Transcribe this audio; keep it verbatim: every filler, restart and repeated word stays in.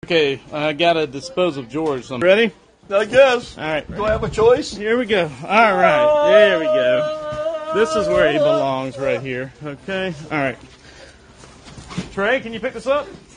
Okay, I gotta dispose of George. I'm ready? I guess. All right. Do I have a choice? Here we go. All right. There we go. This is where he belongs right here. Okay. All right. Trey, can you pick this up?